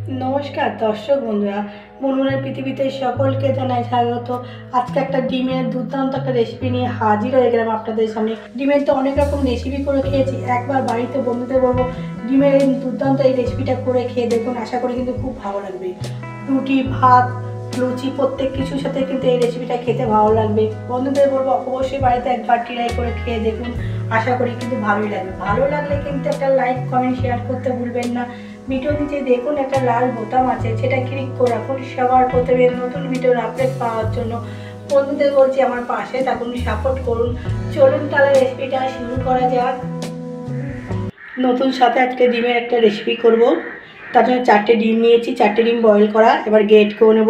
নমস্কার দর্শক বন্ধুরা, মুনমুনের পৃথিবীতে সকলকে জানাই স্বাগত। আজকে একটা ডিমের দুর্দান্ত একটা রেসিপি নিয়ে হাজির হয়ে গেলাম আপনাদের সামনে। ডিমের তো অনেক রকম রেসিপি করে খেয়েছি, একবার বাড়িতে বন্ধুদের বলবো ডিমের এই দুর্দান্ত এই রেসিপিটা করে খেয়ে দেখুন, আশা করি কিন্তু খুব ভালো লাগবে। রুটি, ভাত, লুচি প্রত্যেক কিছুর সাথে কিন্তু এই রেসিপিটা খেতে ভালো লাগবে। বন্ধুদের বলবো অবশ্যই বাড়িতে একবার ট্রাই করে খেয়ে দেখুন, আশা করি কিন্তু ভালোই লাগবে। ভালো লাগলে কিন্তু একটা লাইক, কমেন্ট, শেয়ার করতে ভুলবেন না। ভিডিও নিচে দেখুন একটা লাল বোতাম আছে, সেটা ক্লিক করে রাখুন সবার প্রথমে নতুন ভিডিওর আপডেট পাওয়ার জন্য। বন্ধুদের বলছি আমার পাশে থাকুন, সাপোর্ট করুন। চলুন তাহলে রেসিপিটা শুরু করা যাক। নতুন সাথে আজকে ডিমের একটা রেসিপি করব। তার জন্য 4টে ডিম নিয়েছি, 4টে ডিম বয়েল করা। এবার গ্রেট করে নেব।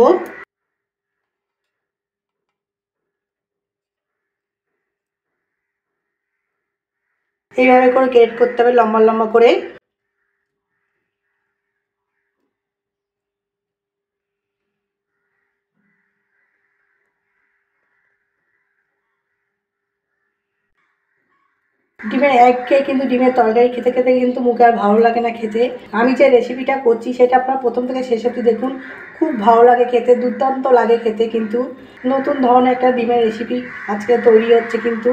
এইভাবে করে গ্রেট করতে হবে লম্বা লম্বা করে। ডিমের এক খেয়ে কিন্তু ডিমের তরকারি খেতে খেতে কিন্তু মুখে আর ভালো লাগে না খেতে। আমি যে রেসিপিটা করছি সেটা আপনারা প্রথম থেকে শেষ অবধি দেখুন, খুব ভালো লাগে খেতে, দুর্দান্ত লাগে খেতে। কিন্তু নতুন ধরনের একটা ডিমের রেসিপি আজকে তৈরি হচ্ছে। কিন্তু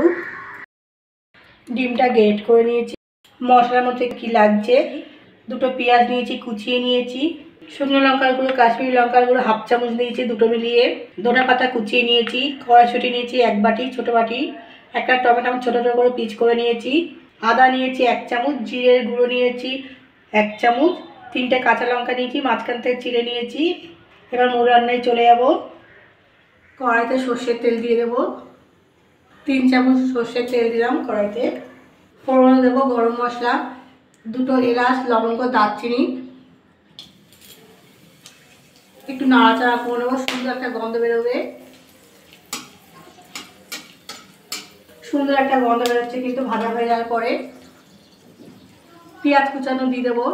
ডিমটা গ্রেট করে নিয়েছি। মশলার মধ্যে কি লাগছে, দুটো পেঁয়াজ নিয়েছি, কুচিয়ে নিয়েছি। শুকনো লঙ্কার গুঁড়ো, কাশ্মীরি লঙ্কার গুঁড়ো 1/2 চামচ নিয়েছি, দুটো মিলিয়ে। ধনে পাতা কুচিয়ে নিয়েছি। কড়াইশুঁটি নিয়েছি 1 বাটি, ছোটো বাটি। একটা টমেটো ছোটো ছোটো করে পিস করে নিয়েছি। আদা নিয়েছি 1 চামচ, জিরের গুঁড়ো নিয়েছি 1 চামচ, 3টে কাঁচা লঙ্কা নিয়েছি, মাঝখান থেকে চিড়ে নিয়েছি। এবার মূল রান্নায় চলে যাব। কড়াইতে সর্ষের তেল দিয়ে দেবো। 3 চামচ সর্ষের তেল দিলাম কড়াইতে। ফোড়নে দেবো গরম মশলা, দুটো এলাচ, লবঙ্গ, দারচিনি। একটু নাড়াচাড়া করে নেবো, সুন্দর একটা গন্ধ বেরোবে। সুন্দর একটা গন্ধ বেরোচ্ছে কিন্তু ভাজা হয়ে যাওয়ার পরে। পেঁয়াজ কুচানো দিয়ে দেবো।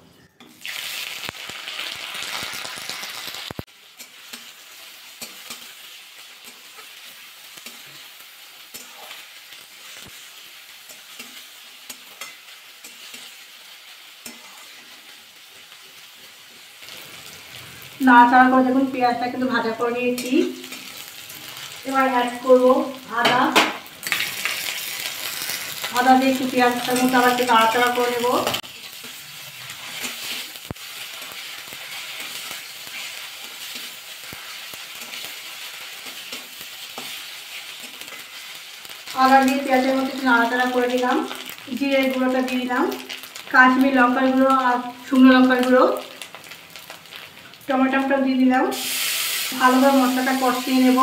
নাড়াচাড়া করে দেখুন পেঁয়াজটা কিন্তু ভাজা করে নিয়েছি। এবার অ্যাড করবো আদা। আদা দিয়ে একটু পেঁয়াজটার মধ্যে আবার একটু নাড়াচাড়া করে নেবো। আদা দিয়ে পেঁয়াজের মধ্যে একটু নাড়াচাড়া করে দিলাম। জিরের গুঁড়োটা দিয়ে দিলাম, কাশ্মীরি লঙ্কার গুঁড়ো আর শুকনো লঙ্কার গুঁড়ো। টমেটোটা দিয়ে দিলাম। ভালোভাবে মশলাটা কষিয়ে নেব।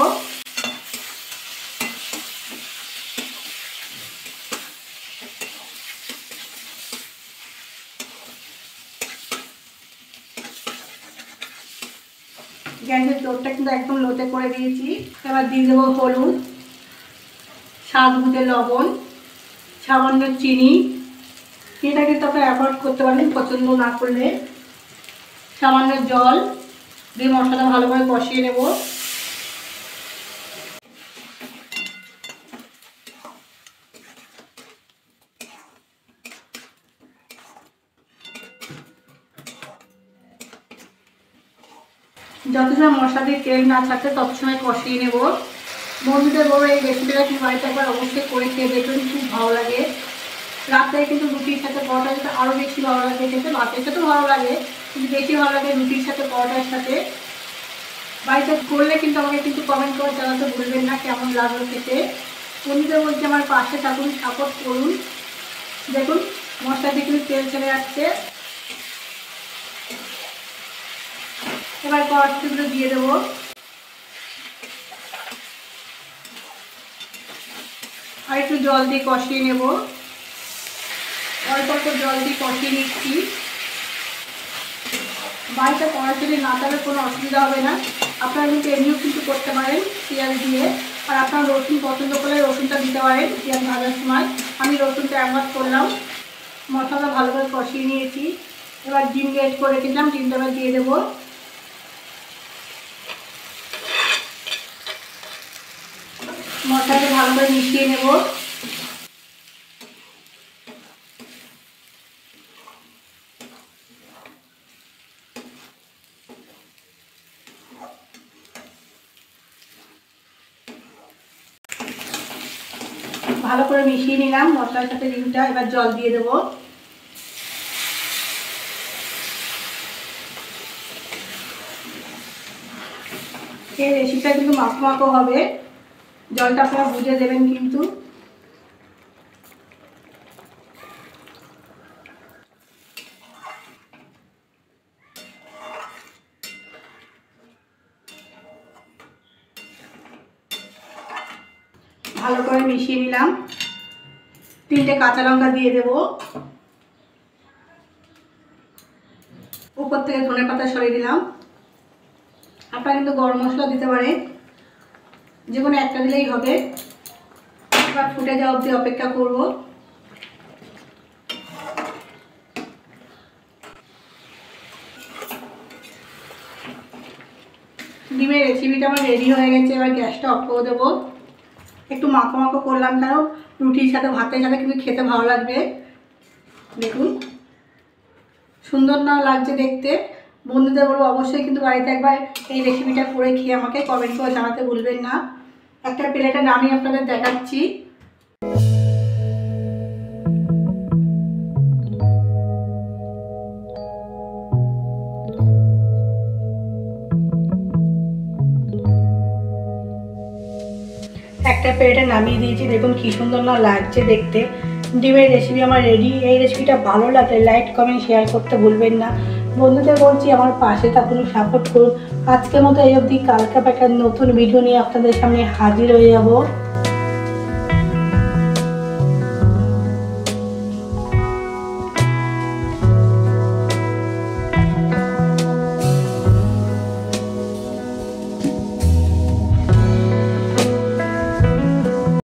গ্যাসের জোরটা কিন্তু একদম লোতে করে দিয়েছি। এবার দিয়ে দেবো হলুদ, স্বাদ বুঝে লবণ, সামান্য চিনি। চিনিটা কিন্তু আপনারা অ্যাভয়েড করতে পারেন পছন্দ না করলে। সামান্য জল দিয়ে মশলাটা ভালোভাবে কষিয়ে নেব। যত সময় মশলা দিয়ে তেল না ছাড়ছে তত সময় কষিয়ে নেব। বন্ধুদের বড় এই রেসিপিটা কি বাড়িতে একবার অবশ্যই করে খেয়ে দেখবেন, খুব ভালো লাগে। রাত্রে কিন্তু রুটির সাথে পরোটা যেতে আরও বেশি ভালো লাগে খেতে। ভাতের সাথেও ভালো লাগে, কিন্তু বেশি ভালো লাগে রুটির সাথে, পরোটার সাথে। বাড়িতে করলে কিন্তু আমাকে কিন্তু কমেন্ট করে জানাতে ভুলবেন না কেমন লাগলো খেতে। বন্ধুদের বলছি আমার পাশে থাকুন, সাপোর্ট করুন। দেখুন মশলা দিয়ে কিন্তু তেল ছেড়ে যাচ্ছে। এবার কড়াইশুঁটিগুলো দিয়ে দেবো। আর একটু জল দিয়ে কষিয়ে নেব। অল্প অল্প জল দিয়ে কষিয়ে নিচ্ছি। বাড়িতে কড়াইশুঁটি না থাকলে কোনো অসুবিধা হবে না, আপনারা কিন্তু এমনিও কিন্তু করতে পারেন পেঁয়াজ দিয়ে। আর আপনারা রসুন পছন্দ করলে রসুনটা দিতে পারেন পেঁয়াজ ভাজার সময়। আমি রসুনটা অ্যাভয়েড করলাম। মশলাটা ভালো করে কষিয়ে নিয়েছি। এবার ডিম গ্রেট করে রেখেছিলাম, ডিমটা এবার দিয়ে দেবো। মশলাটা ভালো করে মিশিয়ে নেব। ভালো করে মিশিয়ে নিলাম মশলার সাথে ডিমটা। এবার জল দিয়ে দেবো। এই রেসিপিটা কিন্তু মাখো মাখো হবে, জলটা আপনারা বুঝে দেবেন কিন্তু। ভালো করে মিশিয়ে নিলাম। 3টে কাঁচা লঙ্কা দিয়ে দেব। উপর থেকে ধনেপাতা সরিয়ে দিলাম। আপনারা কিন্তু গরম মশলা দিতে পারেন, যে কোনো একটা দিলেই হবে। এবার ফুটে যাওয়া অবধি অপেক্ষা করব। ডিমের রেসিপিটা আমার রেডি হয়ে গেছে। এবার গ্যাসটা অফ করে দেবো। একটু মাখো মাখো করলাম, কারণ রুটির সাথে ভাতের সাথে কিন্তু খেতে ভালো লাগবে। দেখুন সুন্দর না লাগছে দেখতে। বন্ধুদের বলবো অবশ্যই কিন্তু বাড়িতে একবার এই রেসিপিটা করে খেয়ে আমাকে কমেন্ট করে জানাতে ভুলবেন না। একটা প্লেটে নামিয়ে আপনাদের দেখাচ্ছি। একটা প্লেটে নামিয়ে দিয়েছি, দেখুন কি সুন্দর না লাগছে দেখতে। ডিমের রেসিপি আমার রেডি। এই রেসিপিটা ভালো লাগলে লাইক কমেন্ট শেয়ার করতে ভুলবেন না। বন্ধুদের বলছি আমার পাশে থাকুন, সাপোর্ট করুন। আজকের মতো এই অবধি। কালকে একটা নতুন ভিডিও নিয়ে আপনাদের সামনে হাজির হয়ে যাব।